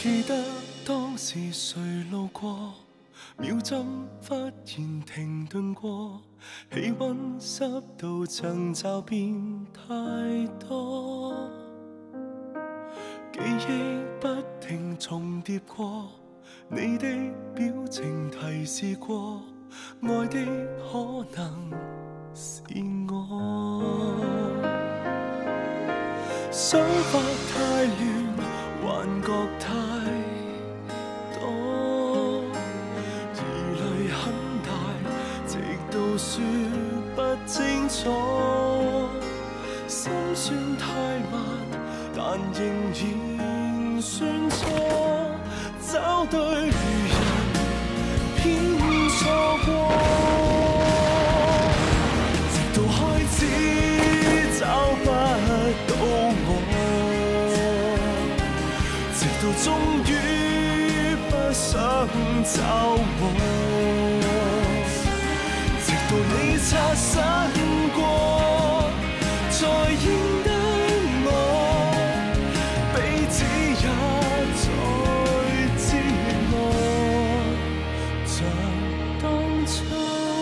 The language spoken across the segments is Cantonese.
記得當時誰路過，秒針忽然停頓過，氣溫濕度層驟變太多，記憶不停重疊過，你的表情提示過，愛的可能是我。想法太亂，幻覺太多，疑慮很大，直到說不清楚。心算太慢，但仍然算錯，找對人偏錯過，直到開始找不到我，直到終於不想找我，直到你擦身過，才認得我，彼此也在折磨，像當初。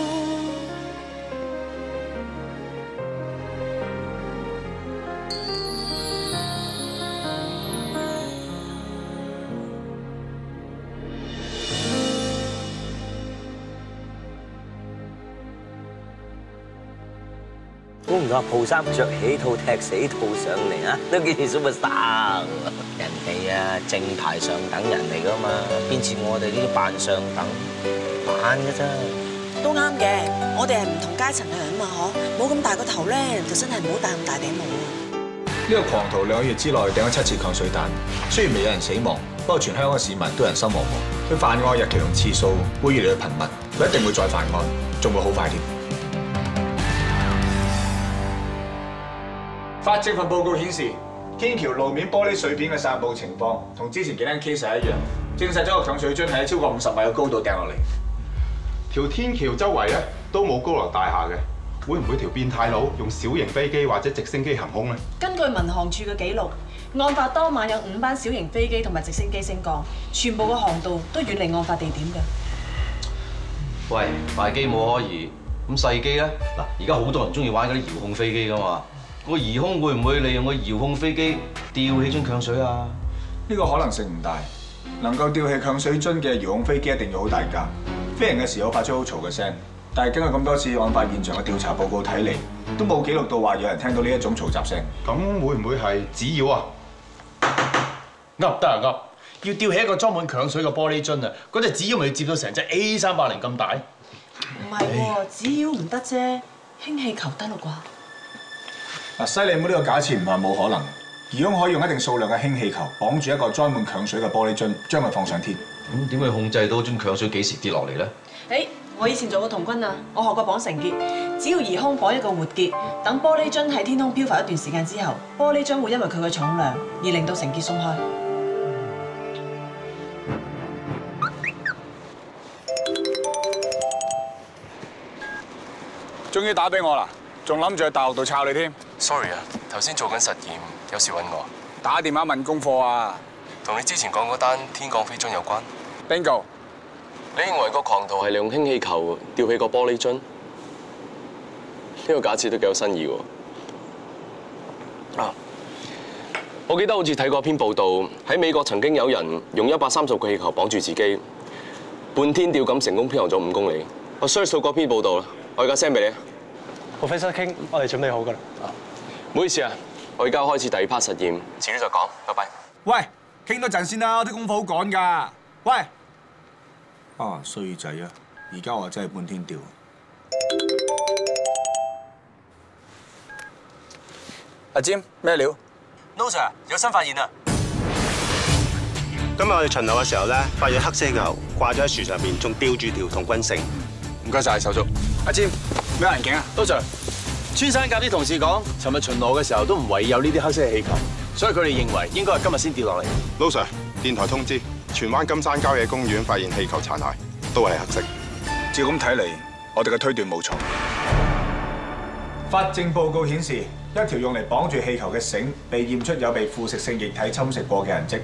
估唔到阿鋪衫着起套踢死套上嚟啊！都幾似 superstar。人哋啊正牌上等人嚟噶嘛，邊似我哋呢啲扮上等扮嘅啫。 都啱嘅，我哋係唔同階層嘅人啊嘛，嗬，冇咁大個頭咧，就真係唔好戴咁大頂帽啊！ 呢個狂徒2個月之內掟咗7次鏹水彈，雖然未有人死亡，不過全香港市民都人心惶惶。佢犯案日期同次數會越嚟越頻密，佢一定會再犯案，仲會好快添。法證份報告顯示，天橋路面玻璃碎片嘅散佈情況同之前幾單 case 一樣，證實咗個鏹水樽係喺超過50米嘅高度掟落嚟。 條天橋周圍咧都冇高樓大廈嘅，會唔會條變態佬用小型飛機或者直升機行兇咧？ 根據民航處嘅記錄，案發當晚有5班小型飛機同埋直升機升降，全部嘅航道都遠離案發地點嘅。 喂，大機冇可疑，咁細機咧？嗱，而家好多人中意玩嗰啲遙控飛機噶嘛。個疑兇會唔會利用個遙控飛機吊起樽鏹水啊？ 呢個可能性唔大，能夠吊起鏹水樽嘅遙控飛機一定要好大架，飛行嘅時候發出好嘈嘅聲。但係經過咁多次案發現場嘅調查報告睇嚟，都冇記錄到話有人聽到呢一種嘈雜聲。 咁會唔會係紙鷂啊？ 噏得啊噏！要吊起一個裝滿鏹水嘅玻璃樽啊，嗰隻紙鷂咪要接到成隻 A380咁大？ 唔係喎，紙鷂唔得啫，氫氣球得嘞啩？ 嗱，犀利妹呢個假設唔係冇可能，疑兇可以用一定數量嘅氫氣球綁住一個裝滿鏹水嘅玻璃樽，將佢放上天。 咁點去控制到樽鏹水幾時跌落嚟咧？ 誒，我以前做過童軍啊，我學過綁繩結，只要疑兇綁一個活結，等玻璃樽喺天空漂浮一段時間之後，玻璃樽會因為佢嘅重量而令到繩結鬆開。 終於打俾我啦，仲諗住去大學度抄你添。 Sorry 啊，頭先做緊實驗，有事揾我。 打電話問功課啊？ 同你之前講嗰單天降飛樽有關。 Bingo！ 你認為個狂徒係利用氫氣球吊起個玻璃樽？呢個假設都幾有新意喎。啊，我記得好似睇過篇報道，喺美國曾經有人用130個氣球綁住自己，半天吊咁成功漂行咗5公里。我 search 到嗰篇報道啦，我而家 send 俾你。 Professor King，我哋準備好㗎啦。 唔好意思啊，我而家開始第2 part 實驗，遲啲再講，拜拜。 喂，傾多陣先啦，我啲功課好趕㗎。喂，啊衰仔啊！而家我真係半天吊。阿占咩料 ？No sir， 有新發現啊！ 今日我哋巡邏嘅時候咧，發現黑色氣球掛咗喺樹上邊，仲吊住條童軍繩。 唔該晒，手足。阿占，咩環境啊？ 都 Sir， 穿山甲啲同事講，尋日巡邏嘅時候都唔懷疑有呢啲黑色嘅氣球，所以佢哋認為應該係今日先跌落嚟。 老 Sir， 電台通知，荃灣金山郊野公園發現氣球殘骸，都係黑色。 照咁睇嚟，我哋嘅推斷冇錯。法證報告顯示，一條用嚟綁住氣球嘅繩被驗出有被腐蝕性液體侵蝕過嘅痕跡，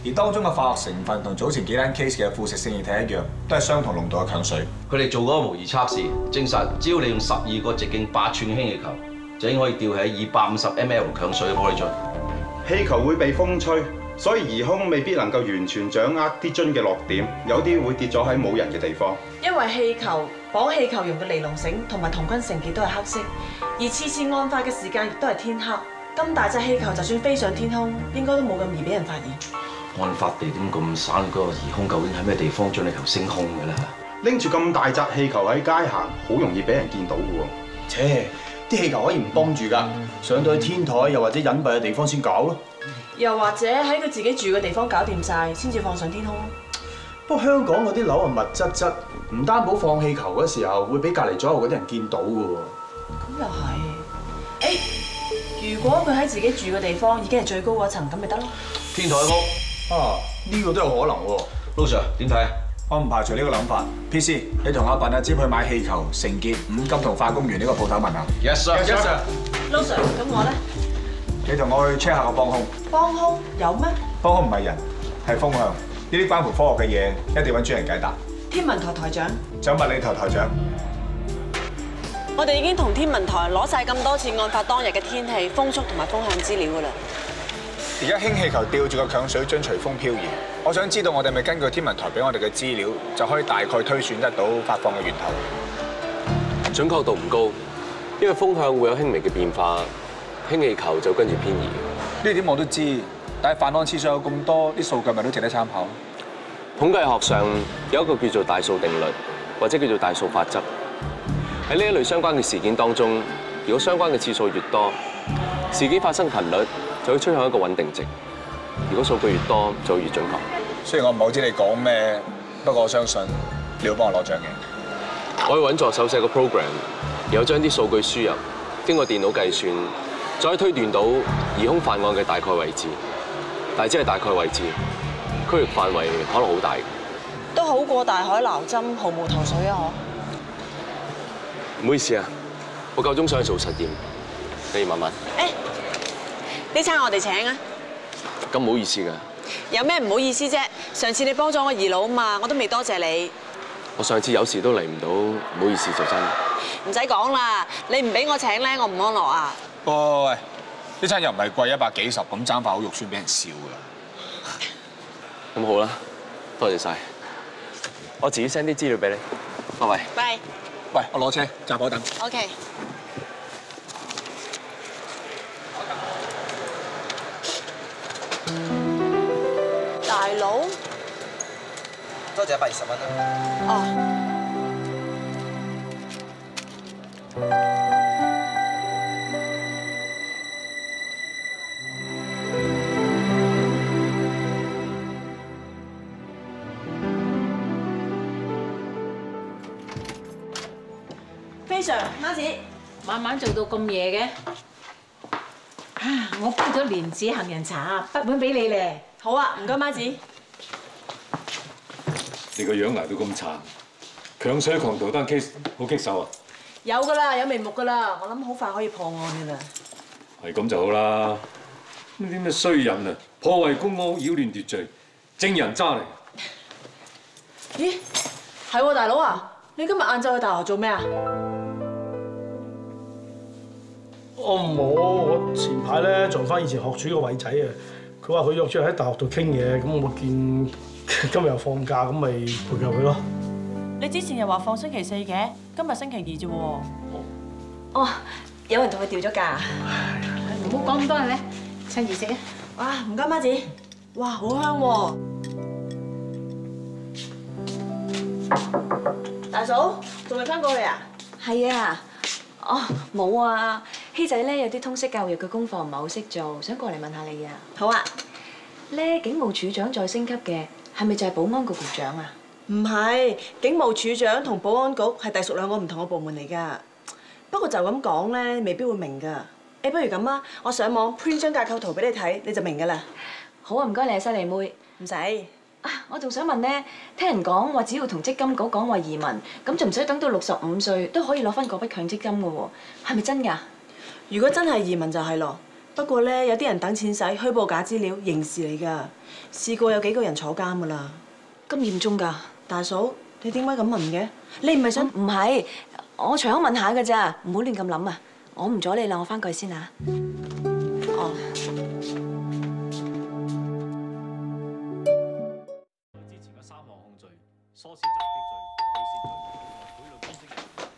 而當中嘅化學成分同早前幾單 case 嘅腐蝕性液體一樣，都係相同濃度嘅強水。 佢哋做嗰個模擬測試，證實只要你用12個直徑8寸嘅氫氣球，就已經可以吊起250 ml 強水嘅玻璃樽。 氣球會被風吹，所以疑兇未必能夠完全掌握啲樽嘅落點，有啲會跌咗喺冇人嘅地方。 因為氣球綁氣球用嘅尼龍繩同埋童軍繩結都係黑色，而次次案發嘅時間亦都係天黑。咁大隻氣球就算飛上天空，應該都冇咁易俾人發現。 案發地點咁散，嗰個疑兇究竟喺咩地方將氣球升空嘅咧？ 拎住咁大紮氣球喺街行，好容易俾人見到嘅喎。 切，啲氣球可以唔幫住㗎，上到去天台又或者隱蔽嘅地方先搞咯。 又或者喺佢自己住嘅地方搞掂晒，先至放上天空。 不過香港嗰啲樓啊密質質，唔擔保放氣球嗰時候會俾隔離左右嗰啲人見到嘅喎。 咁又係。如果佢喺自己住嘅地方已經係最高嗰層，咁咪得咯。 天台屋啊，呢個都有可能喎。 盧 Sir 點睇？ 我唔排除呢個諗法。PC， 你同阿笨阿尖去買氣球、成結、五金同化工園呢個鋪頭問下。 Yes sir， Yes sir。 盧 Sir， 咁我咧？ 你同我去 check 下個幫兇。 幫兇有咩？ 幫兇唔係人，係風向。呢啲關乎科學嘅嘢，一定揾專人解答。 天文台台長。 仲有物理台台長。 我哋已經同天文台攞晒咁多次案發當日嘅天氣、風速同埋風向資料㗎啦。 而家氫氣球吊住個強水樽隨風漂移，我想知道我哋咪根據天文台俾我哋嘅資料，就可以大概推算得到發放嘅源頭。 準確度唔高，因為風向會有輕微嘅變化，氫氣球就跟住偏移。 呢點我都知，但係犯案次數有咁多，啲數據咪都值得參考。 統計學上有一個叫做大數定律，或者叫做大數法則。喺呢一類相關嘅事件當中，如果相關嘅次數越多，事件發生頻率就會趨向一個穩定值。如果數據越多，就會越準確。 雖然我唔係好知你講咩，不過我相信你會幫我攞獎嘅。 我會揾助手寫個 program， 然後將啲數據輸入，經過電腦計算，再可以推斷到疑兇犯案嘅大概位置。但係只係大概位置，區域範圍可能好大。 都好過大海撈針，毫無頭緒啊！ 唔好意思啊，我夠鐘想去做實驗，你慢慢。 呢餐我哋請啊！ 咁唔好意思㗎。 有咩唔好意思啫？上次你幫咗我二佬嘛，我都未多謝你。 我上次有時都嚟唔到，唔好意思就真。 唔使講啦，你唔俾我請咧，我唔安樂啊！ 喂，呢餐又唔係貴100幾十，咁爭塊好肉酸俾人笑㗎。 咁好啦，多謝晒。我自己 send 啲資料俾你。拜拜。 拜。 喂，我攞車，閘口等。 OK。大佬， 多謝120蚊啊！ 哦。非常，媽子， 晚晚做到咁夜嘅。啊！我煲咗蓮子杏仁茶，筆本俾你咧。 好啊，唔該媽子。 你個樣捱到咁殘，強水狂徒單 case 好棘手啊！ 有㗎啦，有眉目㗎啦，我諗好快可以破案㗎啦。 係咁就好啦。呢啲咩衰人啊，破壞公屋、擾亂秩序，正人渣嚟。 咦？係喎，大佬啊，你今日晏晝去大學做咩啊？ 我冇，我前排咧撞翻以前學主個偉仔啊！佢話佢約咗喺大學度傾嘢，咁我見今日又放假，咁咪陪佢咯。 你之前又話放星期4嘅，今日星期2啫喎。 哦，有人同佢調咗假。 唔好講咁多啦，趁熱食啊！ 哇，唔該媽子，哇，好香喎！大嫂，仲未翻過嚟啊？ 係啊。哦，冇啊，希仔咧有啲通識教育嘅功課唔係好識做，想過嚟問下你啊。 好啊。 咧警務處長再升級嘅，係咪就係保安局局長啊？ 唔係，警務處長同保安局係隸屬兩個唔同嘅部門嚟㗎。不過就咁講咧，未必會明㗎。不如咁啊，我上網 print 張架構圖俾你睇，你就明㗎啦。 好啊，唔該你啊，犀利妹。 唔使。 我仲想問咧，聽人講話只要同積金局講話移民，咁就唔使等到65歲都可以攞翻嗰筆強積金㗎喎，係咪真㗎？ 如果真係移民就係咯， 不過咧，有啲人等錢使，虛報假資料，刑事嚟㗎。試過有幾個人坐監㗎啦。 咁嚴重㗎？ 大嫂，你點解咁問嘅？ 你唔係想？唔係，我隨口問下㗎咋，唔好亂咁諗啊！我唔阻你啦，我翻過去先啊。哦。 之前嘅3項控罪，唆使襲擊罪、盜竊罪、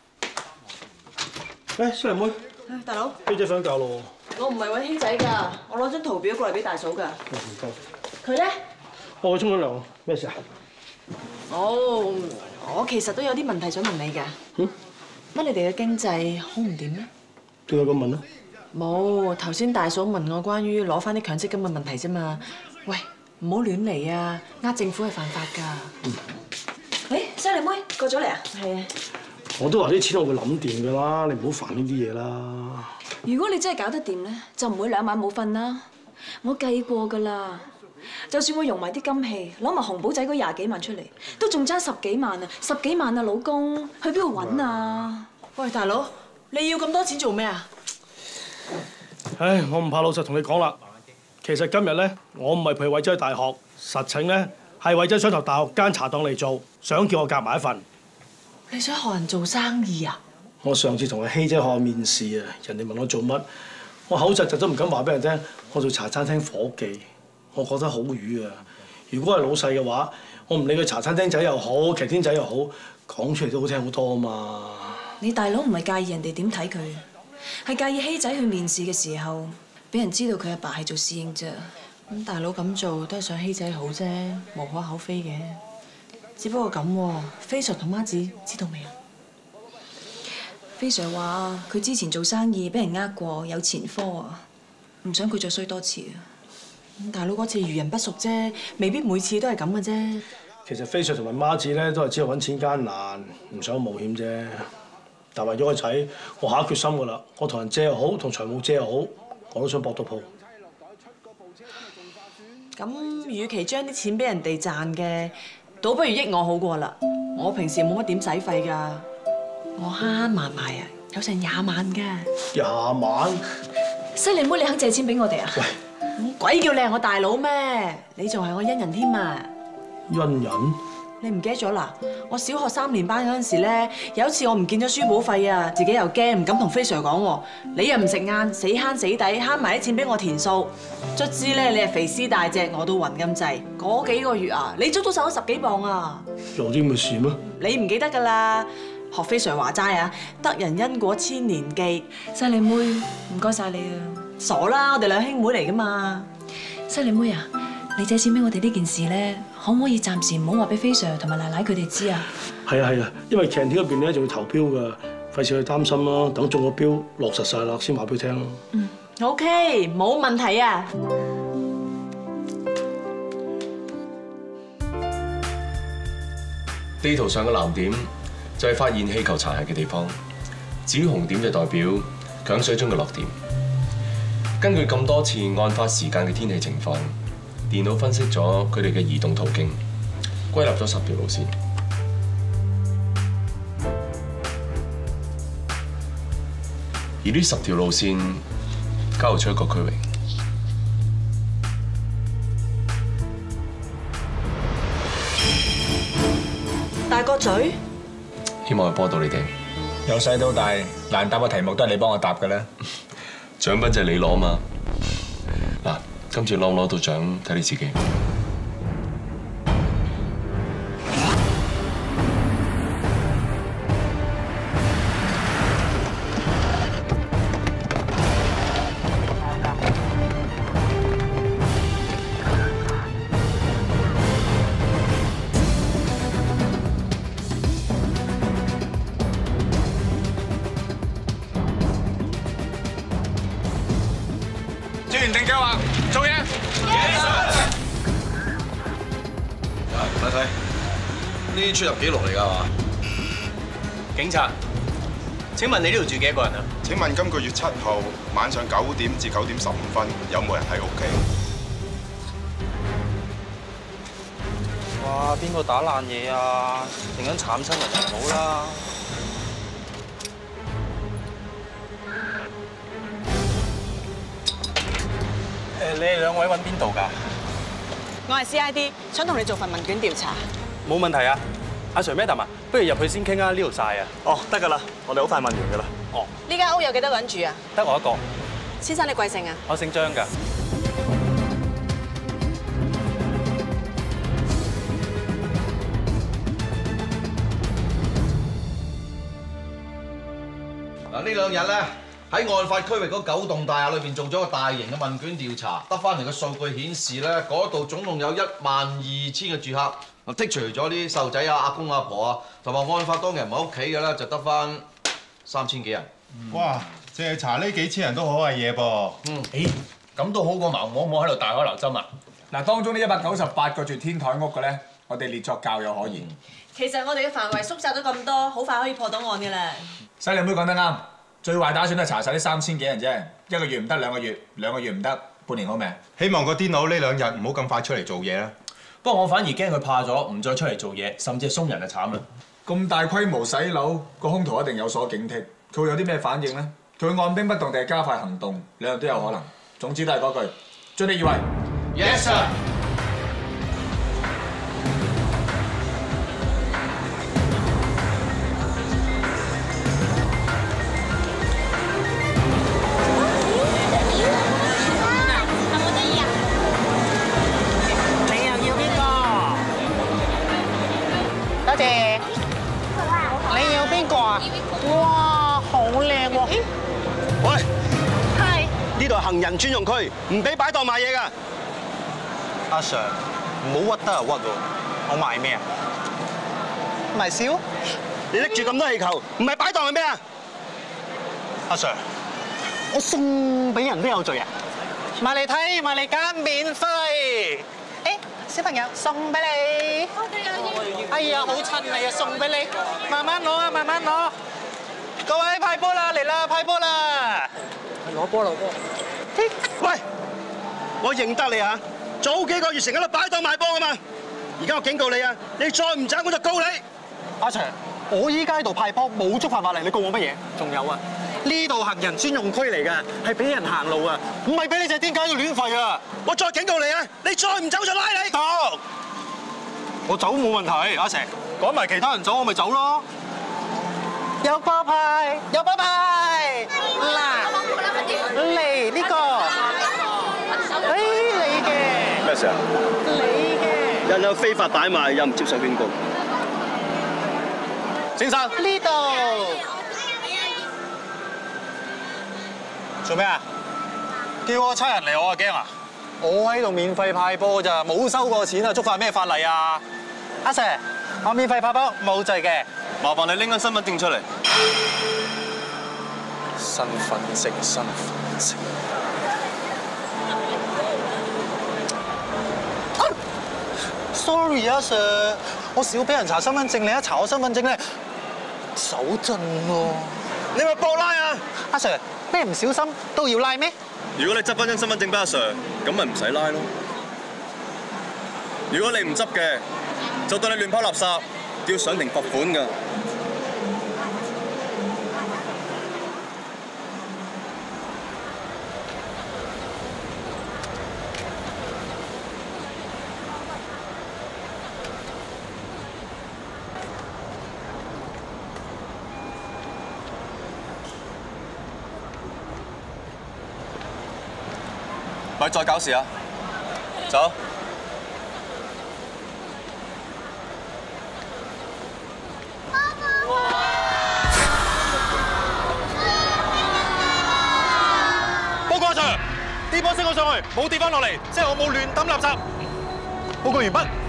賄賂公職人3項。西麗妹， 大佬， 希仔想教咯。 我唔係揾希仔㗎，我攞張圖表過嚟俾大嫂㗎。 唔該。 佢咧？ 我去沖咗涼，咩事啊？ 哦，我其實都有啲問題想問你㗎。乜你哋嘅經濟好唔掂咩？ 點解咁問啊？ 冇，頭先大嫂問我關於攞翻啲強積金嘅問題啫嘛。喂，唔好亂嚟啊！呃政府係犯法㗎。 誒，西麗妹過咗嚟啊？ 係啊。 我都話啲錢我會諗掂㗎啦，你唔好煩呢啲嘢啦。 如果你真係搞得掂咧，就唔會2晚冇瞓啦。我計過㗎啦，就算我用埋啲金器，攞埋紅寶仔嗰20幾萬出嚟，都仲爭10幾萬啊！10幾萬啊，老公，去邊度揾啊？ 喂，大佬，你要咁多錢做咩啊？ 唉，我唔怕老實同你講啦。其實今日咧，我唔係陪偉仔去大學，實情咧係偉仔想投大學間茶檔嚟做，想叫我夾埋一份。 你想學人做生意啊？ 我上次同阿希姐學校面試啊，人哋問我做乜，我口窒窒都唔敢話俾人聽，我做茶餐廳伙計。我覺得好瘀啊！如果係老細嘅話，我唔理佢茶餐廳仔又好，劇天仔又好，講出嚟都好聽好多啊嘛。 你大佬唔係介意人哋點睇佢，係介意希仔去面試嘅時候，俾人知道佢阿爸係做侍應啫。 咁大佬咁做都係想希仔好啫，無可厚非嘅。只不過咁喎，飛 Sir 同媽子知道未啊？ 飛 Sir 話佢之前做生意俾人呃過，有前科啊，唔想佢再衰多次啊。 大佬嗰次遇人不淑啫，未必每次都係咁嘅啫。 其實飛 Sir 同埋媽子咧都係知道揾錢艱難，唔想冒險啫。但為咗個仔，我下決心㗎啦。我同人借又好，同財務借又好，我都想搏到鋪。 咁，與其將啲錢俾人哋賺嘅，倒不如益我好過啦。我平時冇乜點使費㗎，我慳慳埋埋啊，有成20萬㗎。 20萬？ 西麗妹，你肯借錢俾我哋啊？ 喂！ 鬼叫你係我大佬咩？你仲係我恩人添啊！ 恩人？ 你唔記得咗啦？我小學3年班嗰陣時咧，有一次我唔見咗書簿費啊，自己又驚，唔敢同飛 Sir 講喎。你又唔食晏，死慳死抵慳埋啲錢俾我填數。卒之咧，你係肥屍大隻，我都暈咁滯。嗰幾個月啊，你足足瘦咗10幾磅啊！ 有啲咁嘅事咩？ 你唔記得㗎啦？學飛 Sir 話齋啊，得人因果千年記。 西麗妹，唔該晒你啊！ 傻啦，我哋兩兄妹嚟㗎嘛。 西麗妹啊，你借錢俾我哋呢件事咧，可唔可以暫時唔好話俾飛 Sir 同埋奶奶佢哋知啊？係啊，因為 canteen 嗰邊咧仲要投標㗎，費事佢擔心啦。等中個標落實晒啦，先話俾佢聽咯。 OK，冇問題啊。 地圖上嘅藍點就係發現氣球殘骸嘅地方，至於紅點就代表強水樽嘅落點。根據咁多次案發時間嘅天氣情況，電腦分析咗佢哋嘅移動途徑，歸納咗10條路線。而呢10條路線交匯出一個區域。 大角咀， 希望係幫到你哋。 由細到大，難答嘅題目都係你幫我答嘅啦。 獎品就係你攞嘛。嗱，今次攞唔攞到獎，睇你自己。 完定計劃，做嘢。 睇睇，呢啲出入記錄嚟㗎嘛？ 警察，請問你呢度住幾多個人啊？ 請問今個月7號晚上9點至9點15分，有冇人喺屋企？ 哇！邊個打爛嘢啊？突然間慘親人就唔好啦。 你哋兩位揾邊度㗎？ 我係 CID，想同你做份問卷調查。 冇問題啊，阿 Sir、Madam 啊，不如入去先傾啊，呢度晒啊。 哦，得㗎啦，我哋好快問完㗎啦。 哦， 呢間屋有幾多個人住啊？ 得我一個。 先生你貴姓啊？ 我姓張㗎。 嗱，呢兩日咧喺案發區域嗰9棟大廈裏邊做咗個大型嘅問卷調查，得翻嚟嘅數據顯示咧，嗰度總共有12000個住客。剔除咗啲細路仔啊、阿公阿婆啊，同埋案發當日唔喺屋企嘅咧，就得翻3000幾人。 哇！淨係查呢幾千人都好係嘢噃。 咦，咁都好過盲摸摸喺度大海撈針啊！ 嗱，當中呢198個住天台屋嘅咧，我哋列作較有可疑。 其實我哋嘅範圍縮窄咗咁多，好快可以破到案嘅啦。 細靚妹講得啱，最壞打算都係查晒呢3000幾人啫，一個月唔得，2個月，2個月唔得，半年好未？ 希望個癲佬呢2日唔好咁快出嚟做嘢啦。 不過我反而驚佢怕咗，唔再出嚟做嘢，甚至係鬆人就慘啦。 咁大規模洗樓，個兇徒一定有所警惕，佢會有啲咩反應咧？佢會按兵不動定係加快行動，兩樣都有可能。總之都係嗰句，盡力而為。 Yes sir。 呢度係行人專用區，唔俾擺檔賣嘢㗎。 阿 Sir， 唔好屈得啊屈喎！我賣咩啊？賣燒？ 你拎住咁多氣球，唔係擺檔係咩啊？ 阿 Sir， 我送俾人都有罪啊！埋嚟睇，埋嚟揀免費。誒，小朋友送俾你。哎呀，好襯你啊！送俾你，慢慢攞啊，慢慢攞。各位派波啦，嚟啦，派波啦！攞波攞波。 喂，我認得你啊！早幾個月成日喺度擺檔賣波㗎嘛。而家我警告你啊，你再唔走我就告你。 阿 Sir， 我依家喺度派波，冇觸犯法例，你告我乜嘢？仲有啊，呢度行人專用區嚟㗎，係俾人行路啊，唔係俾你隻癲狗喺度亂吠啊！ 我再警告你啊，你再唔走就拉你。 得，我走冇問題。阿 Sir， 趕埋其他人走，我咪走咯。有波派，有波派，嗱，嚟呢個，你嘅。 咩事啊？ 你嘅。 人有非法擺賣，又唔接受勸告。 先生，呢度做咩啊？叫我差人嚟，我啊驚啊！我喺度免費派波咋，冇收過錢啊！觸犯咩法例啊？阿 Sir， 我免費派波冇罪嘅。 麻煩你拎緊身份證出嚟。 身份證。Sorry 啊 Sir， 我少俾人查身份證，你一查我身份證咧，手震喎。 你咪搏拉啊！ 阿 Sir， 咩唔小心都要拉咩？ 如果你執翻張身份證俾阿 Sir， 咁咪唔使拉咯。如果你唔執嘅，就對你亂拋垃圾，要上庭罰款㗎。咪再搞事啊！走。 報告阿 Sir， 啲波升咗上去，冇跌翻落嚟，即係我冇亂抌垃圾。報告完畢。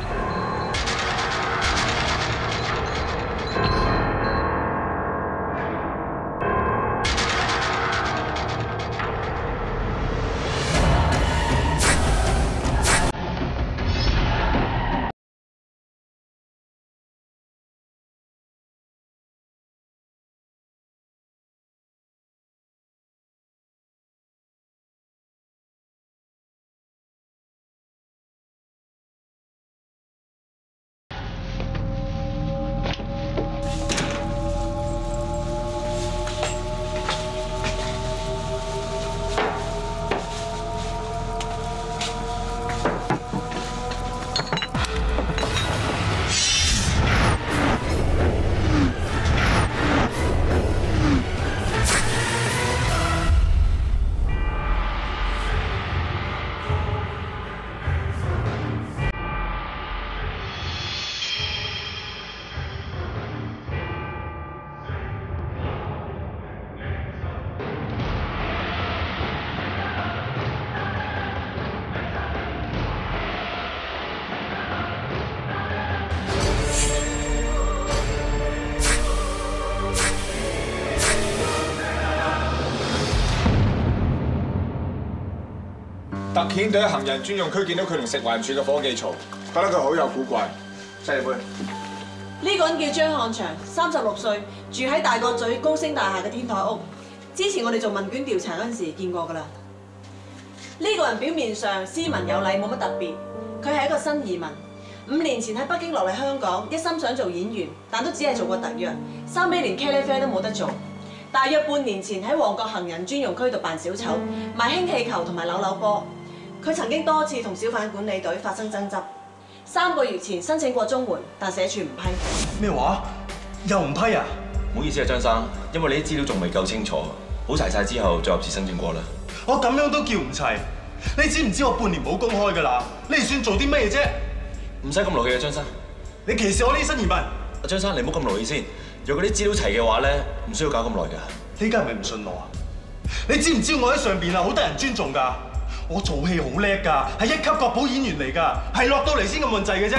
特遣隊喺行人專用區見到佢同食環署嘅伙計嘈，覺得佢好有古怪。細杯。 呢個人叫張漢祥，36歲，住喺大角咀高升大廈嘅天台屋。之前我哋做問卷調查嗰陣時見過㗎啦。呢個人表面上斯文有禮，冇乜特別。佢係一個新移民，5年前喺北京落嚟香港，一心想做演員，但都只係做過特約，收尾連茄喱啡都冇得做。大約半年前喺旺角行人專用區度扮小丑，賣氫氣球同埋扭扭波。佢曾經多次同小販管理隊發生爭執。3個月前申請過綜援，但社署唔批。 咩話？又唔批啊？ 唔好意思啊，張生，因為你啲資料仲未夠清楚，補齊晒之後再入次申請過啦。 我咁樣都叫唔齊？你知唔知我半年冇公開㗎啦？你哋算做啲咩啫？ 唔使咁勞氣啊，張生。 你歧視我呢啲新移民？ 阿張生，你唔好咁勞氣先。如果啲資料齊嘅話咧，唔需要搞咁耐㗎。 你而家係咪唔信我啊？你知唔知我喺上邊啊，好得人尊重㗎？我做戲好叻㗎，係1級國寶演員嚟㗎，係落到嚟先咁運滯嘅啫。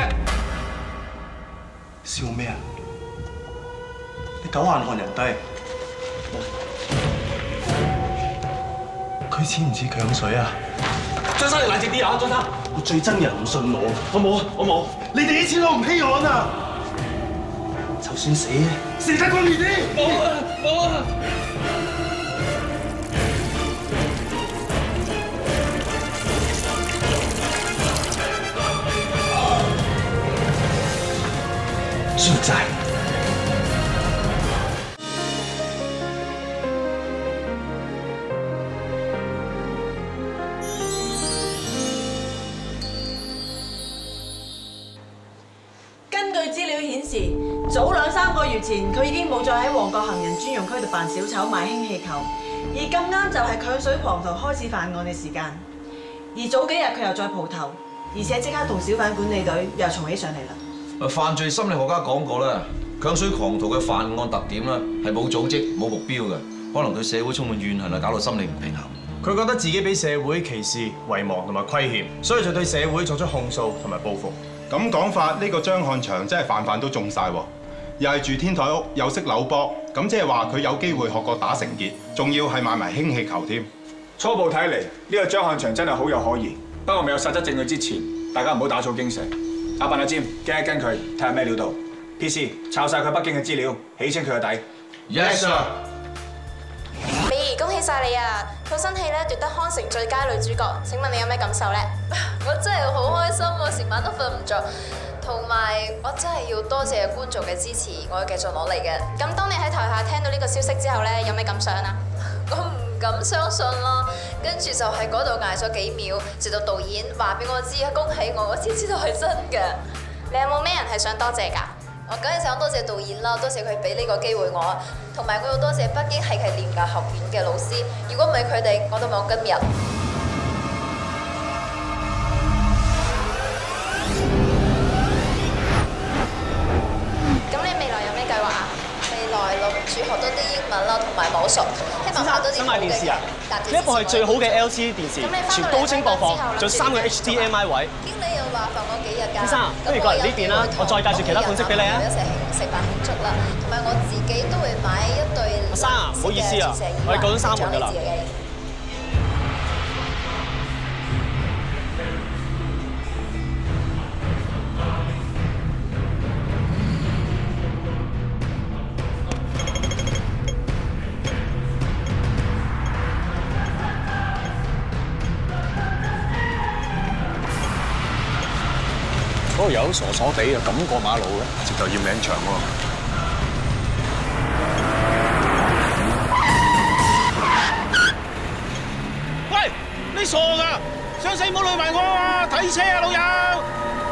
笑咩啊？你狗眼看人低。佢似唔似強水啊？ 張生，你冷靜啲啊！張生， 我最憎人唔信我，好冇啊？好冇？你哋啲錢我唔稀罕啊！就算死得光烈啲。冇啊！冇啊！豬仔。 根據資料顯示，早2、3個月前，佢已經冇再喺旺角行人專用區度扮小丑賣氫氣球，而咁啱就係強水狂徒開始犯案嘅時間。而早幾日佢又再蒲頭，而且即刻同小販管理隊又嘈起上嚟啦。 犯罪心理學家講過啦，強水狂徒嘅犯案特點咧係冇組織、冇目標嘅，可能對社會充滿怨恨啊，搞到心理唔平衡。 佢覺得自己俾社會歧視、遺忘同埋虧欠，所以就對社會作出控訴同埋報復。 咁講法，呢個張漢祥真係飯飯都中晒喎，又係住天台屋，又識扭波，咁即係話佢有機會學過打成結，仲要係賣埋氫氣球添。 初步睇嚟，呢個張漢祥真係好有可疑。不過未有實質證據之前，大家唔好打草驚蛇。阿笨阿尖，跟一跟佢，睇下咩料到。PC 抄晒佢北京嘅資料，起清佢個底。 Yes sir。 美儀，恭喜晒你啊！套新戲咧奪得康城最佳女主角，請問你有咩感受咧？ 我真係好開心喎，成晚都瞓唔着。同埋我真係要多謝觀眾嘅支持，我要繼續努力嘅。 咁當你喺台下聽到呢個消息之後咧，有咩感想啊？ 我唔敢相信啦，跟住就喺嗰度嗌咗幾秒，直到導演話俾我知恭喜我先知道係真嘅。 你有冇咩人係想多謝㗎？ 我梗係想多謝導演啦，多謝佢俾呢個機會我，同埋我要多謝北京戲劇廉價學院嘅老師，如果唔係佢哋，我都冇今日。 咁你未來有咩計劃啊？ 未來諗住學多啲英文啦，同埋武術，希望拍多啲想買電視啊？呢一部係最好嘅 LCD 電視，全高清播放，仲有3個 HDMI 位。 經理又話放我幾日㗎？ 先生，不如過嚟呢邊啦，我再介紹其他款式俾你啊！ 一齊食飯慶祝啦，同埋我自己都會買一對。 阿生啊，唔好意思啊，我哋講咗3門㗎啦。 嗰度有傻傻地啊，咁過馬路嘅，直頭要命長喎。 喂，你傻㗎？想死唔好累埋我啊！睇車啊，老友！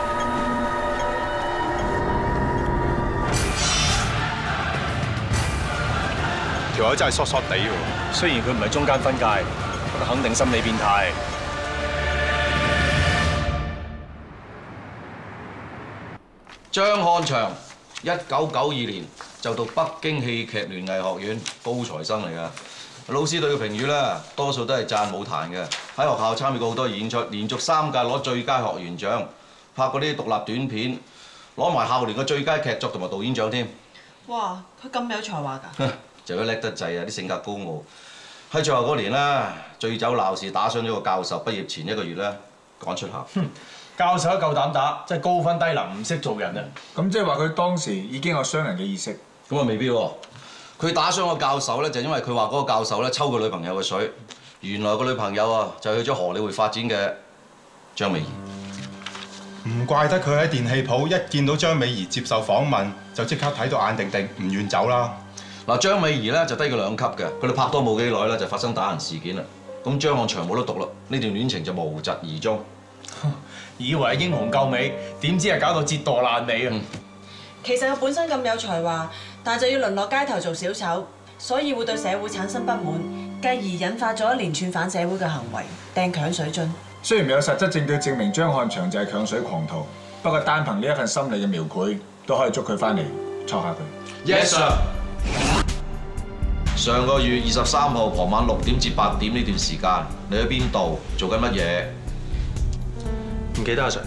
條友真係索索地喎。 雖然佢唔係中間分界，不過肯定心理變態。 張漢祥，1992年就讀北京戲劇聯藝學院，高材生嚟㗎。老師對佢評語咧，多數都係讚舞壇嘅。喺學校參與過好多演出，連續3屆攞最佳學員獎，拍過啲獨立短片，攞埋校聯嘅最佳劇作同埋導演獎添。 哇！佢咁有才華㗎？ 就佢叻得滯啊！啲性格高傲。 喺最後嗰年咧，醉酒鬧事打傷咗個教授，畢業前1個月咧趕出校。 教授都夠膽打，真係高分低能，唔識做人啊！ 咁即係話佢當時已經有傷人嘅意識。 咁啊未必喎，佢打傷個教授咧，就因為佢話嗰個教授咧抽佢女朋友嘅水，原來個女朋友啊就去咗荷里活發展嘅張美儀。 唔怪得佢喺電器鋪一見到張美儀接受訪問，就即刻睇到眼定定，唔願走啦。 嗱，張美儀咧就低佢2級嘅，佢哋拍拖冇幾耐咧就發生打人事件啦。咁張漢祥冇得讀啦，呢段戀情就無疾而終。 以為係英雄救美，點知係搞到折墮爛尾啊！ 其實佢本身咁有才華，但係就要淪落街頭做小丑，所以會對社會產生不滿，繼而引發咗一連串反社會嘅行為，掟鏹水樽。 雖然未有實質證據證明張漢祥就係鏹水狂徒，不過單憑呢一份心理嘅描繪，都可以捉佢翻嚟戳下佢。 Yes sir。上個月23號傍晚6點至8點呢段時間，你喺邊度做緊乜嘢？ 唔記得阿 Sir。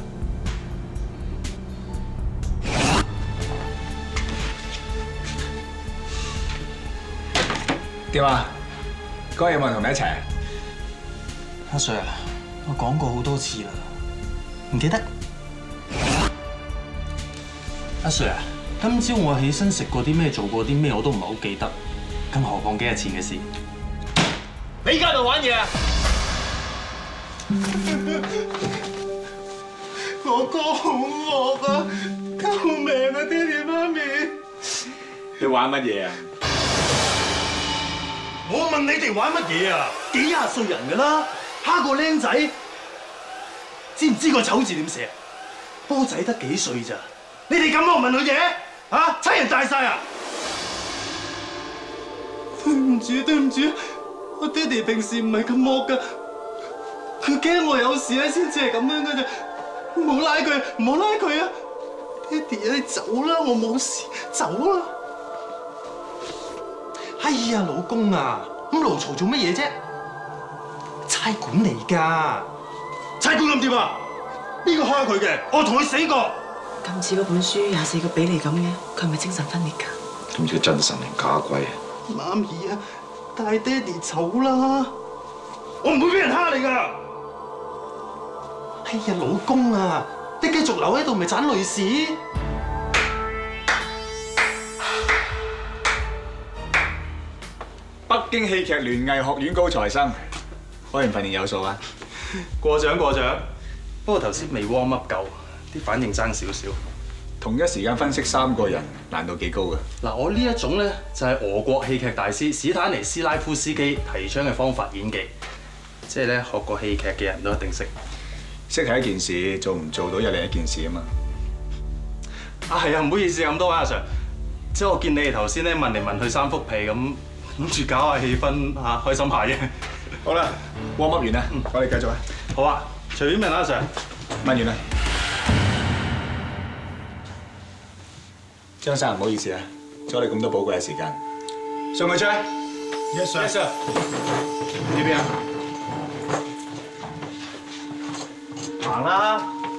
點啊？嗰日有冇人同你一齊？ 阿 Sir， 我講過好多次啦，唔記得。阿 Sir， 今朝我起身食過啲咩，做過啲咩，我都唔係好記得，更何況幾日前嘅事。 你而家喺度玩嘢啊！ 我哥好惡啊！救命啊，爹哋媽咪！ 你玩乜嘢啊？ 我問你哋玩乜嘢啊？幾廿歲人㗎啦，蝦個僆仔，知唔知個醜字點寫？波仔得幾歲咋？你哋咁惡問佢嘢？嚇，差人大晒啊！對唔住，對唔住，我爹哋平時唔係咁惡㗎，佢驚我有事咧先至係咁樣㗎咋。唔好拉佢，唔好拉佢啊！爹哋，你走啦，我冇事，走啦！哎呀，老公啊，咁嘈嘈做乜嘢啫？差館嚟㗎，差館咁點啊？邊個蝦佢嘅？我同佢死過。 咁似嗰本書24個比利咁嘅，佢係咪精神分裂㗎？ 咁似真神定假鬼啊？ 媽咪啊，帶爹哋走啦！我唔會俾人蝦你㗎。哎呀，老公啊，你繼續留喺度咪盞累事？ 北京戲劇聯藝學院高材生，果然訓練有素啊！ 過獎過獎，不過頭先未 warm up 夠，啲反應爭少少。 同一時間分析3個人，難度幾高㗎？ 嗱，我呢一種咧就係俄國戲劇大師史坦尼斯拉夫斯基提倡嘅方法演技，即係咧學過戲劇嘅人都一定識。 識係一件事，做唔做到又另一件事啊嘛。 啊係啊，唔好意思咁多位阿 Sir， 即係我見你哋頭先咧問嚟問去3幅被咁，諗住搞下氣氛嚇，開心下嘅。 好啦，warm up完啦，我哋繼續啊。 好啊，隨便問阿 Sir。 問完啦。張生唔好意思啊，阻你咁多寶貴嘅時間。送佢出去。Yes sir。Yes sir。呢邊啊？ 行啦。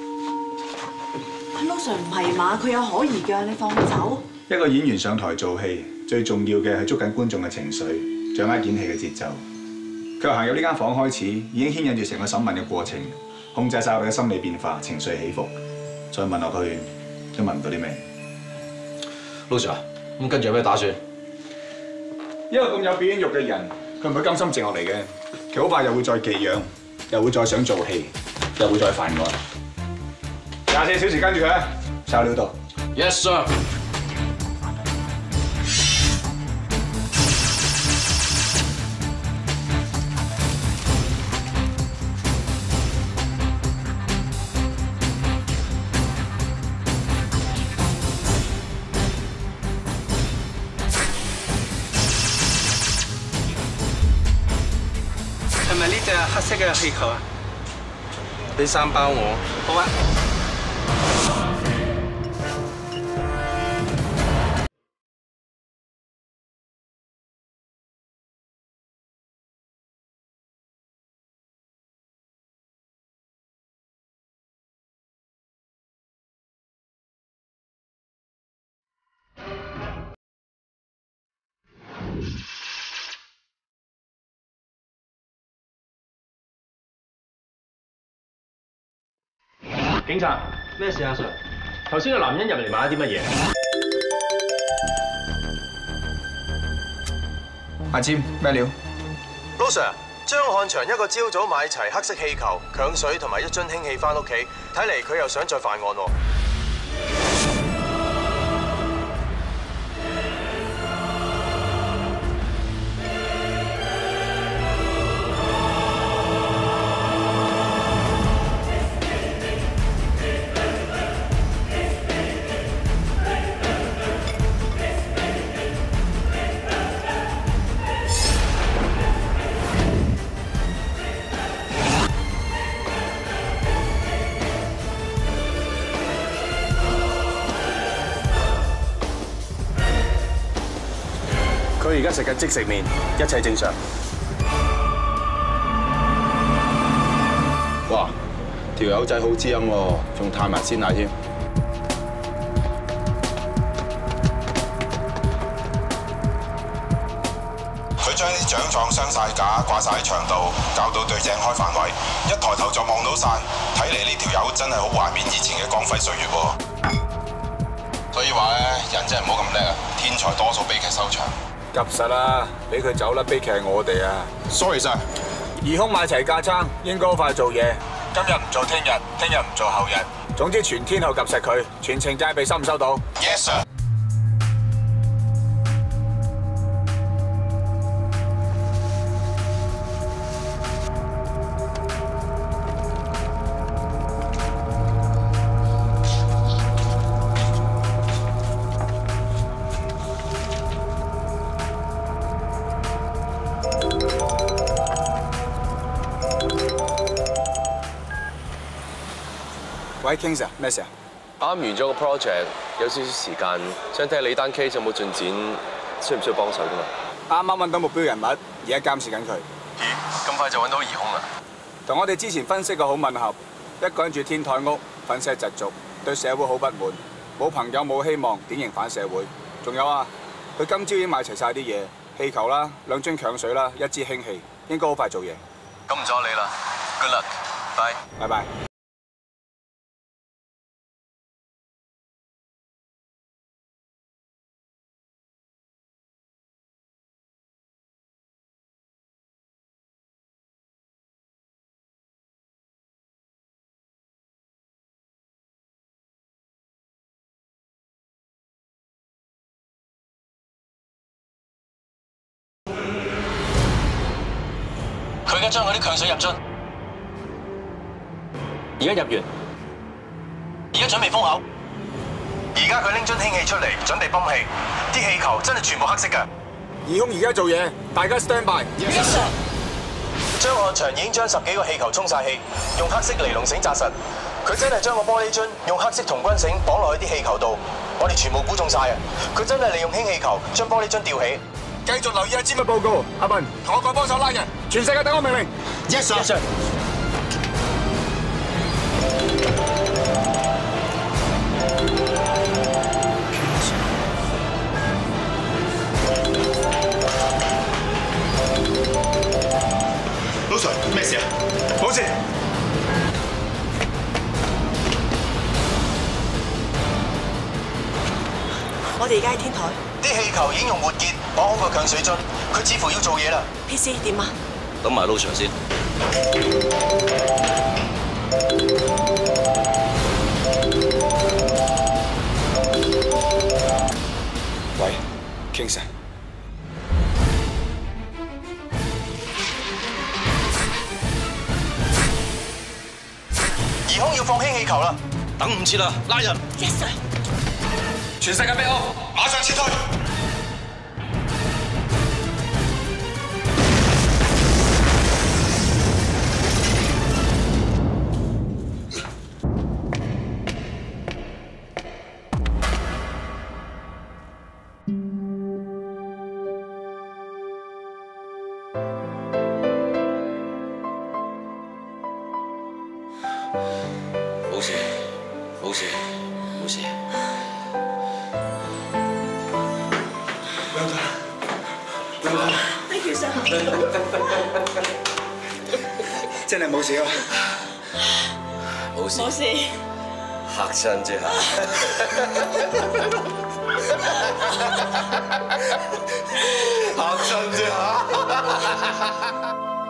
阿 Lo Sir 唔係嘛？佢有可疑㗎，你放佢走。 一個演員上台做戲，最重要嘅係捉緊觀眾嘅情緒，掌握演戲嘅節奏。佢由行入呢間房開始，已經牽引住成個審問嘅過程，控制晒我哋嘅心理變化、情緒起伏。再問落去，都問唔到啲咩。 Lo Sir， 咁跟住有咩打算？ 一個咁有表演欲嘅人，佢唔會甘心靜落嚟嘅。佢好快又會再寄養，又會再想做戲，又會再犯案。24小時跟住佢，抄料到。 Yes sir。 係咪呢隻黑色嘅氣球啊？俾3包我。好啊。 警察，咩事啊，Sir？頭先個男人入嚟買咗啲乜嘢？ 阿占咩料？ 老 Sir， 張漢祥一個朝早買齊黑色氣球、強水同埋一樽氫氣翻屋企，睇嚟佢又想再犯案喎。 佢而家食緊即食麵，一切正常。 哇！條友仔好知音喎，仲歎埋鮮奶添。 佢將啲獎狀鑲晒架，掛晒喺牆度，搞到對正開範圍，一抬頭就望到晒。睇嚟呢條友真係好懷緬以前嘅光輝歲月喎。所以話咧，人真係唔好咁叻啊！天才多數悲劇收場。 急實啦，俾佢走啦！悲劇係我哋啊 ！Sorry sir， 疑兇買齊架撐，應該好快做嘢。今日唔做聽日，聽日唔做後日。總之全天候及實佢，全程戒備收唔收到 ？Yes sir。 喂 ，King Sir， 咩事啊？ 啱完咗個 project， 有少少時間，想睇下你單 case 有冇進展，需唔需要幫手㗎嘛？ 啱啱揾到目標人物，而家監視緊佢。 咦，咁快就揾到疑兇啦？ 同我哋之前分析嘅好吻合，一個人住天台屋，憤世嫉俗，對社會好不滿，冇朋友冇希望，典型反社會。仲有啊，佢今朝已經買齊晒啲嘢，氣球啦，2樽強水啦，1支氫氣，應該好快做嘢。 咁唔阻你啦 ，Good luck，拜拜拜。 佢而家將嗰啲強水入樽，而家入完，而家準備封口。 而家佢拎樽氫氣出嚟，準備泵氣，啲氣球真係全部黑色㗎。 疑兇而家做嘢，大家 stand by。Yes sir。 張漢祥已經將10幾個氣球充晒氣，用黑色尼龍繩紮實。佢真係將個玻璃樽用黑色童軍繩綁落去啲氣球度，我哋全部估中晒啊！佢真係利用氫氣球將玻璃樽吊起。 繼續留意阿詹嘅報告，阿文，同我講幫手拉人，全世界等我命令。Yes sir。Yes sir。 老 Sir， 咩事啊？ 冇事。 我哋而家喺天台。 啲氣球已經用活結綁好個強水樽，佢似乎要做嘢啦。 PC 點啊？ 等埋 Sir 先。 喂 ，King Sir。 疑兇要放氫氣球啦， 等唔切啦，拉人。 Yes sir。 全世界俾我，馬上撤退！ 冇事，冇事，冇事。 Thank you sir。 真係冇事啊！ 冇事。 冇事。 嚇親啫嚇！嚇親啫嚇！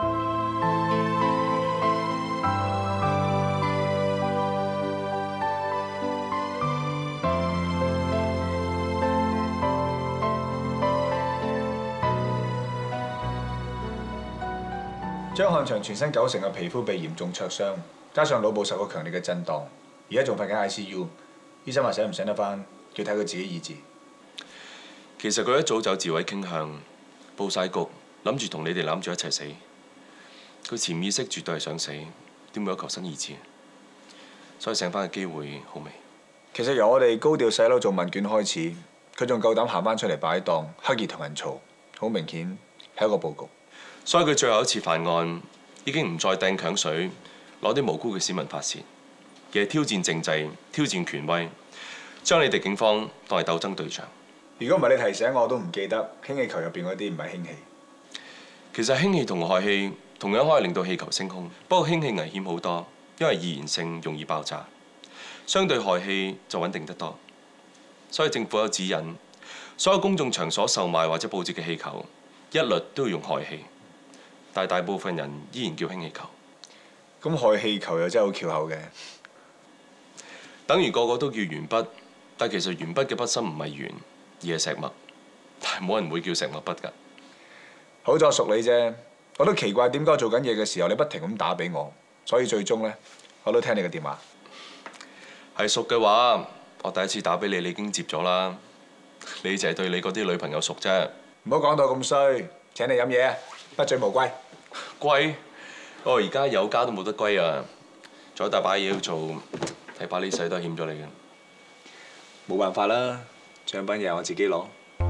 張漢祥全身9成嘅皮膚被嚴重灼傷，加上腦部受過強烈嘅震盪，而家仲瞓緊 ICU。醫生話醒唔醒得翻，要睇佢自己意志。 其實佢一早就有自毀傾向，報晒局，諗住同你哋攬住一齊死。佢潛意識絕對係想死，點會有求生意志？所以醒翻嘅機會好微。 其實由我哋高調洗樓做問卷開始，佢仲夠膽行翻出嚟擺檔，刻意同人嘈，好明顯係一個佈局。 所以佢最後一次犯案已經唔再掟強水，攞啲無辜嘅市民發泄，而係挑戰政制、挑戰權威，將你哋警方當係鬥爭對象。 如果唔係你提醒我，都唔記得氫氣球入邊嗰啲唔係氫氣。 其實氫氣同氦氣同樣可以令到氣球升空，不過氫氣危險好多，因為易燃性容易爆炸，相對氦氣就穩定得多。所以政府有指引，所有公眾場所售賣或者佈置嘅氣球，一律都要用氦氣。但大部分人依然叫氫氣球。 咁氦氣球又真係好翹口嘅， 等於個個都叫鉛筆，但其實鉛筆嘅筆芯唔係鉛，而係石墨。但係冇人會叫石墨筆㗎。 好在我熟你啫，我都奇怪點解做緊嘢嘅時候你不停咁打俾我，所以最終呢，我都聽你嘅電話。 係熟嘅話，我第一次打俾你，你已經接咗啦。你就係對你嗰啲女朋友熟啫。 唔好講到咁衰，請你飲嘢啊！不醉無歸。 歸？我而家有家都冇得歸啊！仲有大把嘢要做，睇把呢世都係欠咗你嘅。 冇辦法啦，獎品又係我自己攞。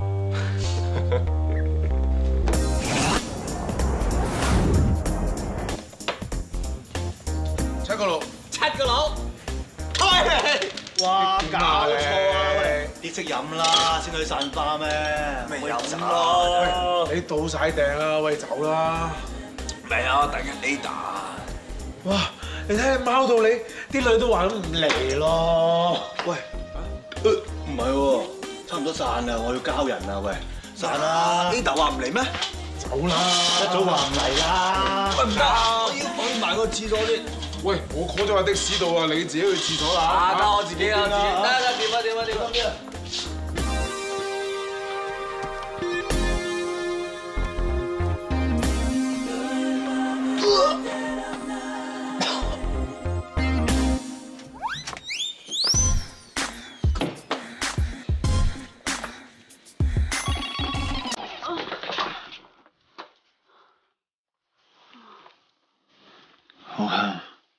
7個6， 7個6， 開你！ 哇， 搞錯啊！喂，啲識飲啦，先去散花咩？咪飲咯！ 你到晒訂啦，喂，走啦！ 嚟啊，等緊 Ada。 哇！你睇下貓到你，啲女都話咁唔嚟咯。 喂，唔係喎，差唔多散啦，我要交人啦，喂，散啦！Ada 話唔嚟咩？ 走啦！一早話唔嚟啦。 喂，唔得，我要埋個廁所先。 喂，我 call 咗個的士度啊，你自己去廁所啦。 得我自己啊，掂啊！ 好香。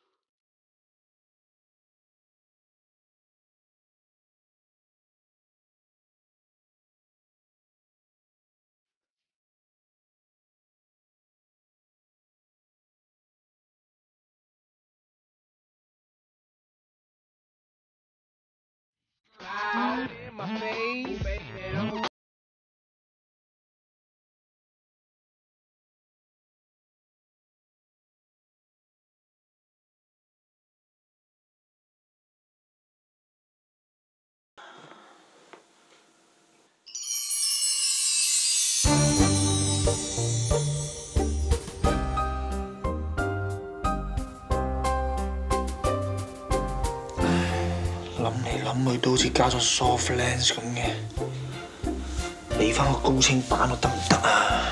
諗嚟諗去都好似加咗 soft lens 咁嘅，俾翻個高清版我得唔得啊？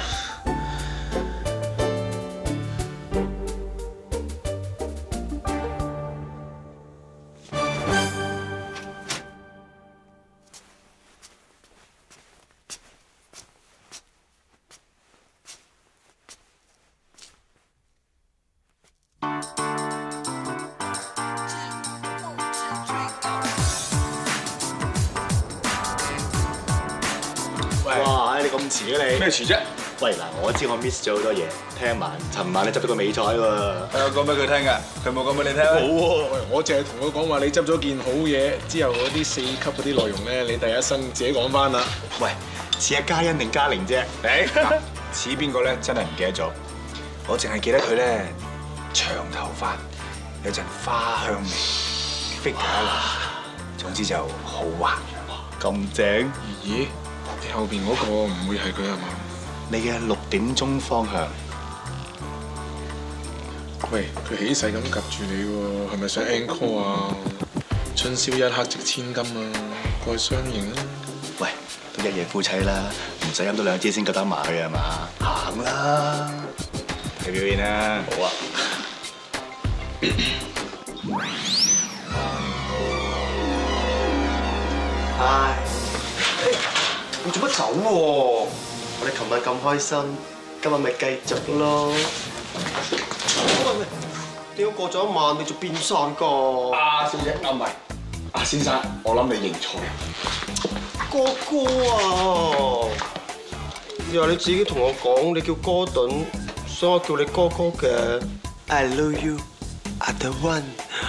哇！你咁遲嘅你咩遲啫？喂嗱，我知我 miss 咗好多嘢，聽聞尋晚你執咗個美彩喎。 講俾佢聽㗎，佢冇講俾你聽。 冇喎，我淨係同佢講話，你執咗件好嘢，之後嗰啲4級嗰啲內容咧，你第一身自己講翻啦。 喂，似係嘉欣定嘉玲啫？ 誒，似邊個咧？真係唔記得咗。我淨係記得佢咧，長頭髮，有陣花香味。 figure 啦。總之就好玩。 咁正？咦？你後邊嗰個唔會係佢係嘛？ 你嘅6點鐘方向。 喂，佢起勢咁夾住你喎，係咪想 encore 啊？春宵一刻值千金啊，過去相迎啦！ 喂，都一夜夫妻啦，唔使飲到2支先夠膽埋去係嘛？行啦，睇表演啦！好啊。 唉，你做乜走喎？我哋琴晚咁開心，今日咪繼續咯。喂，點解過咗一晚你就變散㗎？ 小姐，唔係，先生，我諗你認錯人。 哥哥啊！又係你自己同我講，你叫哥頓，所以我叫你哥哥嘅。I love you, other one。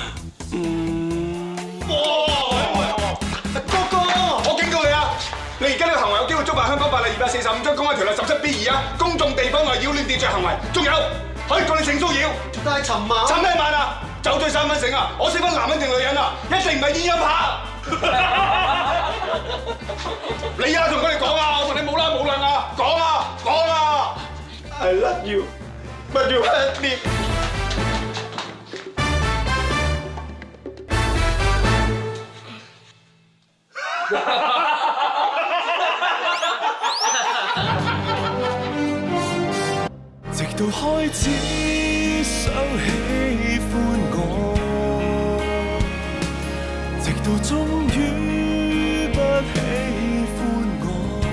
哥哥，我警告你啊！你而家呢個行為有機會觸犯香港法例245章公安條例17B2啊，公眾地方內擾亂秩序行為，仲有可以告你性騷擾。 但係尋晚。尋咩晚啊？ 酒醉3分醒啊！我4分男人定女人啊？一定唔係煙音拍。你啊，同佢哋講啊！我同你冇啦冇量啊！講啊，講啊 ！I love you, but you hurt me。 直到開始想喜歡我，直到終於不喜歡我，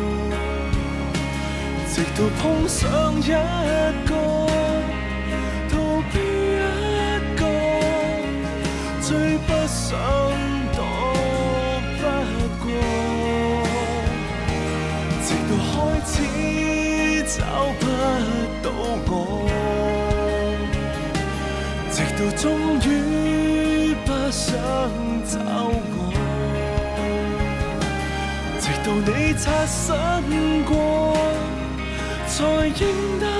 直到碰上一個逃避一個，最不想躲不過，直到開始找不到我，直到終於不想找我，直到你擦身過，才認得